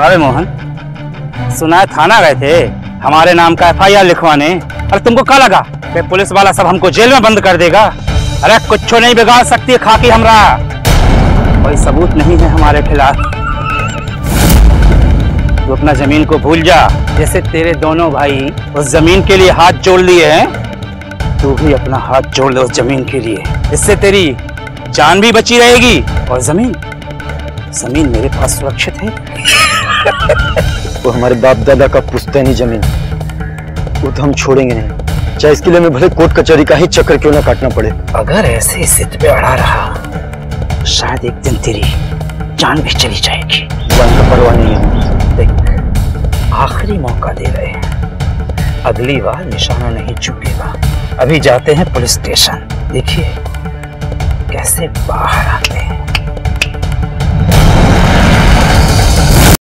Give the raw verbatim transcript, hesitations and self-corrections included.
अरे मोहन, सुना है थाना गए थे हमारे नाम का एफ आई आर लिखवाने। अरे तुमको क्या लगा कि पुलिस वाला सब हमको जेल में बंद कर देगा? अरे कुछ नहीं बिगाड़ सकती खाकी हमरा, कोई सबूत नहीं है हमारे खिलाफ। तू अपना जमीन को भूल जा। जैसे तेरे दोनों भाई उस जमीन के लिए हाथ जोड़ लिए हैं, तू भी अपना हाथ जोड़ ले उस जमीन के लिए। इससे तेरी जान भी बची रहेगी और जमीन जमीन मेरे पास सुरक्षित है। वो हमारे बाप दादा का पुश्तैनी जमीन, वो तो हम छोड़ेंगे नहीं, चाहे इसके लिए हमें भले कोर्ट कचहरी का ही चक्कर क्यों ना काटना पड़े। अगर ऐसे जिद पे अड़ा रहा तो शायद एक दिन तेरी जान भी चली जाएगी। जान का परवाह नहीं है। देख, आखिरी मौका दे रहे हैं, अगली बार निशाना नहीं चूकेगा। अभी जाते हैं पुलिस स्टेशन, देखिए कैसे बाहर आते हैं।